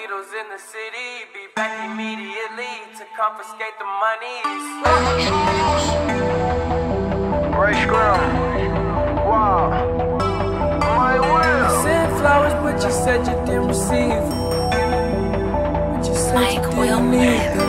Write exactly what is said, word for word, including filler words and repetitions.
Beatles in the city, be back immediately to confiscate the monies. Ray Scrum. Wow. My will. You sent flowers, but you said you didn't receive them. But you said you didn't need them.